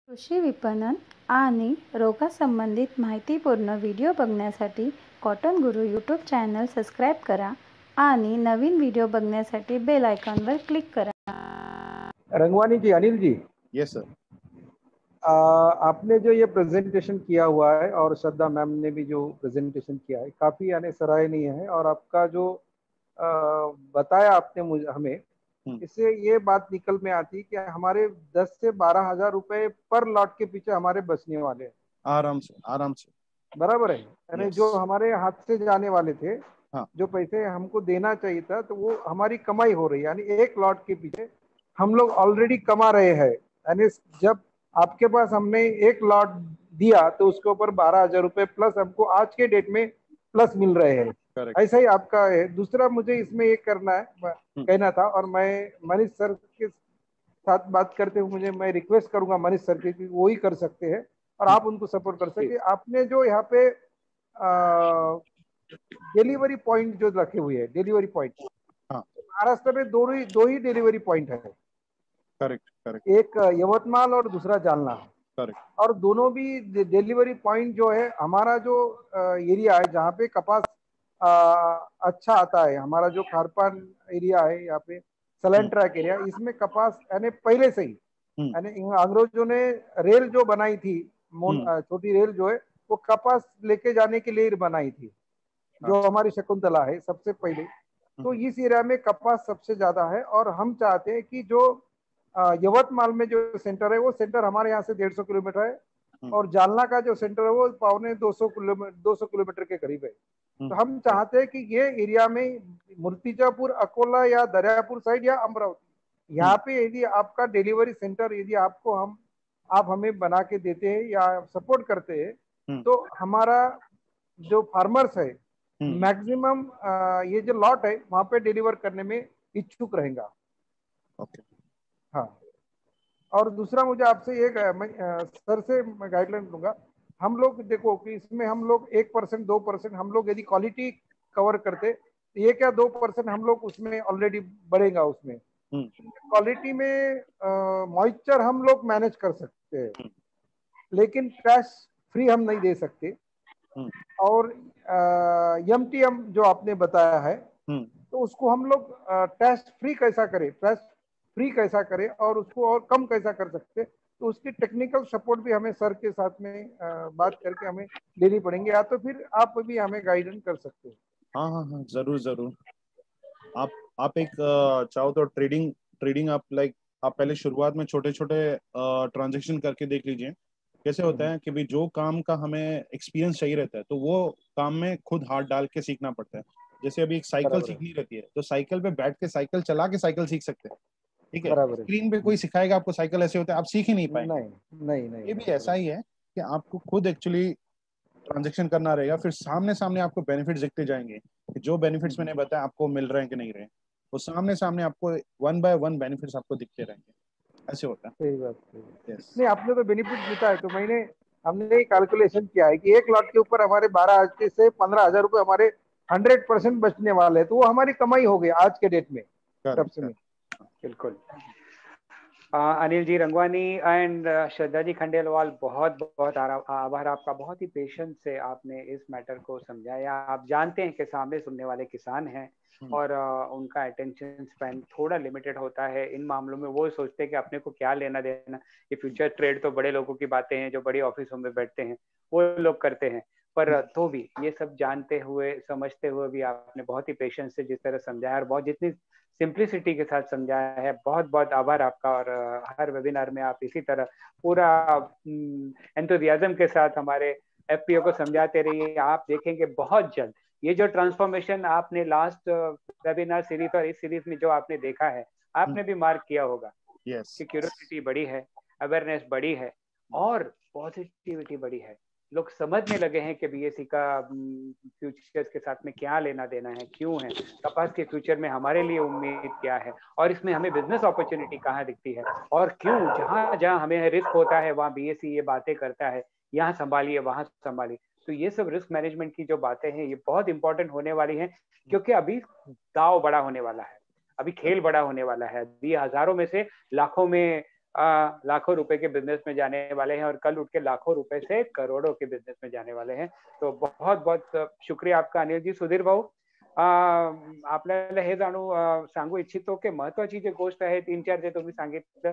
कृषी विपणन आणि रोगासंबंधित माहितीपूर्ण व्हिडिओ बघण्यासाठी कॉटन गुरु यूट्यूब चॅनल सबस्क्राईब करा आणि नवीन व्हिडिओ बघण्यासाठी बेल आयकॉनवर क्लिक करा। Rangwani ji, Anil ji, yes sir. आपने जो ये प्रेजेंटेशन किया हुआ है और श्रद्धा मैम ने भी जो प्रेजेंटेशन किया है काफ़ी सराहनीय है। और आपका जो बताया आपने मुझे हमें, इससे ये बात निकल में आती कि हमारे 10 से 12 हज़ार रुपए पर लॉट के पीछे हमारे बचने वाले हैं। आराम से, आराम से। बराबर है। यानी Yes. जो हमारे हाथ से जाने वाले थे, हाँ। जो पैसे हमको देना चाहिए था, तो वो हमारी कमाई हो रही है। यानी एक लॉट के पीछे हम लोग ऑलरेडी कमा रहे हैं। यानी जब आपके पास हमने एक लॉट दिया तो उसके ऊपर 12 हज़ार रुपए प्लस हमको आज के डेट में प्लस मिल रहे हैं। Correct. ऐसा ही आपका है। दूसरा मुझे इसमें एक करना है, कहना था, और मैं मनीष सर के साथ बात करते हुए मैं रिक्वेस्ट करूंगा मनीष सर के कि वो ही कर सकते हैं और आप उनको सपोर्ट कर सके। आपने जो यहाँ पे डिलीवरी पॉइंट जो रखे हुए हैं, डिलीवरी पॉइंट, हाँ। महाराष्ट्र में दो ही डिलीवरी पॉइंट है। Correct correct. एक यवतमाल और दूसरा जालना। करेक्ट। और दोनों भी डिलीवरी पॉइंट जो है, हमारा जो एरिया है जहाँ पे कपास अच्छा आता है, हमारा जो खारपान एरिया है, यहाँ पे सलन ट्रैक एरिया, इसमें कपास यानी पहले से ही यानी अंग्रेजों ने रेल जो बनाई थी, छोटी रेल जो है, वो कपास लेके जाने के लिए बनाई थी, जो हमारी शकुंतला है सबसे पहले। तो इस एरिया में कपास सबसे ज्यादा है। और हम चाहते हैं कि जो यवतमाल में जो सेंटर है, वो सेंटर हमारे यहाँ से 150 किलोमीटर है, और जालना का जो सेंटर है वो पौने 200 किलोमीटर के करीब है। तो हम चाहते हैं कि ये एरिया में मूर्तिजापुर, अकोला या दरियापुर साइड या अमरावती, यहाँ पे यदि आपका डिलीवरी सेंटर यदि आप हमें बना के देते हैं या सपोर्ट करते हैं, तो हमारा जो फार्मर्स है मैक्सिमम ये जो लॉट है वहां पे डिलीवर करने में इच्छुक रहेगा। ओके। हाँ। और दूसरा मुझे आपसे एक सर से मैं गाइडलाइन लूंगा। हम लोग देखो कि इसमें हम लोग 1% 2% हम लोग यदि क्वालिटी कवर करते, तो ये क्या 2% हम लोग उसमें ऑलरेडी बढ़ेगा। उसमें क्वालिटी में मॉइस्चर हम लोग मैनेज कर सकते हैं, लेकिन ट्रैश फ्री हम नहीं दे सकते। और एमटीएम जो आपने बताया है, तो उसको हम लोग टेस्ट फ्री कैसा करें, ट्रस्ट फ्री कैसा करें और उसको और कम कैसा कर सकते, तो उसकी टेक्निकल सपोर्ट भी हमें सर के साथ में बात करके हमें लेनी पड़ेंगे, या तो फिर आप भी हमें गाइडेंस कर सकते हैं। हाँ हाँ हाँ, जरूर जरूर। आप एक चाहो तो ट्रेडिंग आप पहले शुरुआत में छोटे छोटे ट्रांजेक्शन करके देख लीजिए कैसे होता है कि भाई जो काम का हमें एक्सपीरियंस चाहिए रहता है तो वो काम में खुद हाथ डाल के सीखना पड़ता है। जैसे अभी एक साइकिल सीखनी रहती है तो साइकिल पे बैठ के साइकिल चला के साइकिल सीख सकते हैं, ठीक है। स्क्रीन पे कोई सिखाएगा आपको साइकिल ऐसे होता है, आप सीख ही नहीं पाएंगे। नहीं। ये भी ऐसा ही है कि आपको खुद एक्चुअली ट्रांजेक्शन करना रहेगा, फिर सामने सामने आपको बेनिफिट्स दिखते जाएंगे कि जो बेनिफिट्स मैंने बताया आपको मिल रहे हैं कि नहीं रहे, वो सामने सामने आपको 1 बाय 1 बेनिफिट्स आपको दिखते रहेंगे। ऐसे होता है। सही बात है। यस। नहीं, आपने तो बेनिफिट बताया, तो हमने कैलकुलेशन किया है कि एक लॉट के ऊपर हमारे 12 से 15 हज़ार रुपए हमारे 100% बचने वाले हैं, तो वो हमारी कमाई हो गई आज के डेट में तब से में। बिल्कुल। अनिल जी रंगवानी एंड श्रद्धा जी खंडेलवाल, बहुत बहुत आभार आपका। बहुत ही पेशेंस से आपने इस मैटर को समझाया। आप जानते हैं कि सामने सुनने वाले किसान हैं और उनका अटेंशन स्पैन थोड़ा लिमिटेड होता है इन मामलों में। वो सोचते हैं कि अपने को क्या लेना देना, ये फ्यूचर ट्रेड तो बड़े लोगों की बातें हैं जो बड़ी ऑफिसों में बैठते हैं वो लोग करते हैं। पर तो भी ये सब जानते हुए समझते हुए भी आपने बहुत ही पेशेंस से जिस तरह समझाया और बहुत जितनी सिंप्लिसिटी के साथ समझाया है, बहुत बहुत आभार आपका। और हर वेबिनार में आप इसी तरह पूरा एंथुसियाज्म के साथ हमारे एफपीओ को समझाते रहिए। आप देखेंगे बहुत जल्द ये जो ट्रांसफॉर्मेशन आपने लास्ट वेबिनार सीरीज और इस सीरीज में जो आपने देखा है, आपने भी मार्क किया होगा कि क्यूरियोसिटी बड़ी है, अवेयरनेस बड़ी है और पॉजिटिविटी बड़ी है। लोग समझने लगे हैं कि बीएससी का फ्यूचर्स के साथ में क्या लेना देना है, क्यों है, कपास के फ्यूचर में हमारे लिए उम्मीद क्या है और इसमें हमें बिजनेस अपॉर्चुनिटी कहाँ दिखती है और क्यों जहाँ जहाँ हमें रिस्क होता है वहाँ बीएससी ये बातें करता है, यहाँ संभालिए वहाँ संभालिए। तो ये सब रिस्क मैनेजमेंट की जो बातें हैं ये बहुत इंपॉर्टेंट होने वाली हैं, क्योंकि अभी दाव बड़ा होने वाला है, अभी खेल बड़ा होने वाला है। अभी हजारों में से लाखों में लाखों रुपए के बिजनेस में जाने वाले हैं और कल उठ के लाखों रुपए से करोड़ों के बिजनेस में जाने वाले हैं। तो बहुत बहुत शुक्रिया आपका अनिल जी. सुधीर भाऊ, आपल्याला हे सांगू इच्छितो की महत्वाची जी गोष्ट आहे 3-4 जे तुम्ही सांगितलं,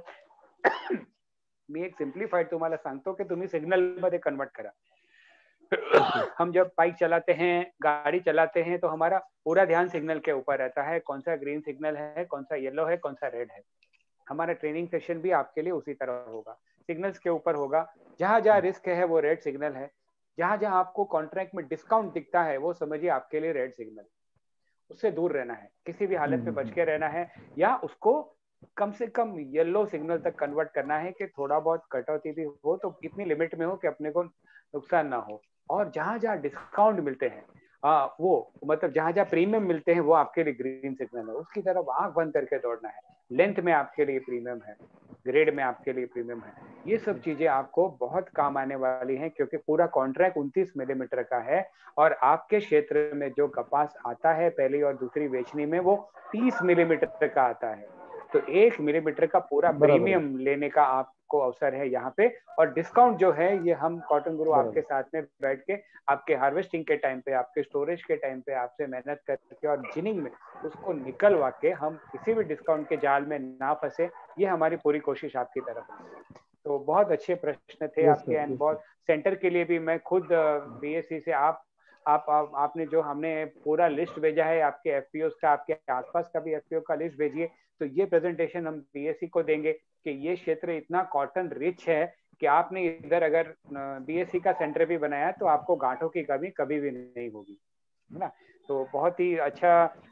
मी एक सिंप्लिफाइड तुम्हाला सांगतो की तुम्ही सिग्नल मध्ये कन्वर्ट करा. हम जब बाइक चलाते हैं, गाड़ी चलाते हैं, तो हमारा पूरा ध्यान सिग्नल के ऊपर रहता है. कौन सा ग्रीन सिग्नल है, कौन सा येलो है, कौन सा रेड है. हमारा ट्रेनिंग सेशन भी आपके लिए उसी तरह होगा, सिग्नल्स के ऊपर होगा. जहां जहां रिस्क है वो रेड सिग्नल है, जहां जहां आपको कॉन्ट्रैक्ट में डिस्काउंट दिखता है वो समझिए आपके लिए रेड सिग्नल. उससे दूर रहना है, किसी भी हालत में बच के रहना है, या उसको कम से कम येलो सिग्नल तक कन्वर्ट करना है कि थोड़ा बहुत कटौती भी हो तो इतनी लिमिट में हो कि अपने को नुकसान ना हो. और जहां जहां डिस्काउंट मिलते हैं, वो मतलब जहां जहां प्रीमियम मिलते हैं वो आपके लिए ग्रीन सिग्नल है, उसकी तरफ आंख बंद करके दौड़ना है. लेंथ में आपके लिए प्रीमियम है, ग्रेड में आपके लिए प्रीमियम है. ये सब चीजें आपको बहुत काम आने वाली हैं, क्योंकि पूरा कॉन्ट्रैक्ट 29 मिलीमीटर का है और आपके क्षेत्र में जो कपास आता है पहली और दूसरी बेचनी में वो 30 मिलीमीटर का आता है. तो 1 मिलीमीटर का पूरा प्रीमियम लेने का आपको अवसर है यहाँ पे. और डिस्काउंट जो है ये हम कॉटन गुरु आपके साथ में बैठ के आपके हार्वेस्टिंग के टाइम पे, आपके स्टोरेज के टाइम पे आपसे मेहनत करके और जिनिंग में उसको निकलवा के हम किसी भी डिस्काउंट के जाल में ना फंसे, ये हमारी पूरी कोशिश आपकी तरफ है. तो बहुत अच्छे प्रश्न थे आपके. एंड बहुत सेंटर के लिए भी मैं खुद बीएससी से आपने जो हमने पूरा लिस्ट भेजा है आपके एफपीओ का, आपके आसपास का भी एफपीओ का लिस्ट भेजिए. तो ये प्रेजेंटेशन हम बीएससी को देंगे कि ये क्षेत्र इतना कॉटन रिच है कि आपने इधर अगर बीएससी का सेंटर भी बनाया तो आपको गांठों की कमी कभी भी नहीं होगी, है ना. तो बहुत ही अच्छा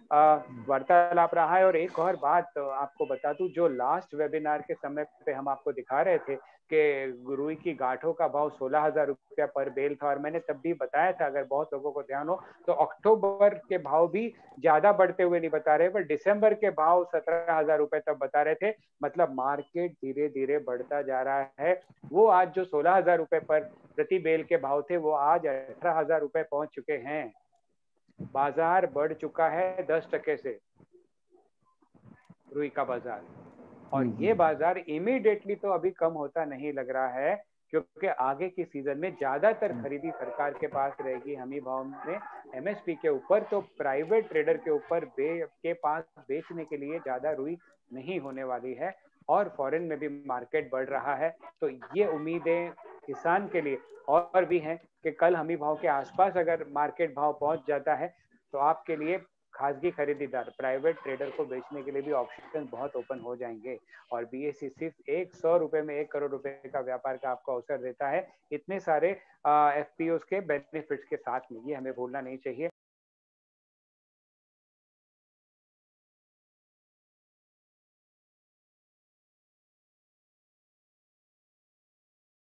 वार्तालाप रहा है. और एक और बात आपको बता दूं, जो लास्ट वेबिनार के समय पे हम आपको दिखा रहे थे कि रुई की गांठों का भाव 16,000 रुपया पर बेल था, और मैंने तब भी बताया था, अगर बहुत लोगों को ध्यान हो तो अक्टूबर के भाव भी ज्यादा बढ़ते हुए नहीं बता रहे, पर दिसंबर के भाव 17,000 रुपए तब बता रहे थे. मतलब मार्केट धीरे धीरे बढ़ता जा रहा है. वो आज जो 16,000 रुपए पर प्रति बेल के भाव थे वो आज 18,000 रुपए पहुंच चुके हैं. बाजार बढ़ चुका है 10% से, रुई का बाजार. और ये बाजार इमीडिएटली तो अभी कम होता नहीं लग रहा है, क्योंकि आगे की सीजन में ज्यादातर खरीदी सरकार के पास रहेगी हमी भाव में एमएसपी के ऊपर. तो प्राइवेट ट्रेडर के ऊपर के पास बेचने के लिए ज्यादा रुई नहीं होने वाली है. और फॉरेन में भी मार्केट बढ़ रहा है. तो ये उम्मीदें किसान के लिए और भी हैं कि कल हमी भाव के आसपास अगर मार्केट भाव पहुंच जाता है तो आपके लिए खासगी खरीदार, प्राइवेट ट्रेडर को बेचने के लिए भी ऑप्शन बहुत ओपन हो जाएंगे. और बीएससी सिर्फ 100 रुपए में 1 करोड़ रुपए का व्यापार का आपको अवसर देता है, इतने सारे एफपीओ के बेनिफिट्स के साथ में. ये हमें भूलना नहीं चाहिए.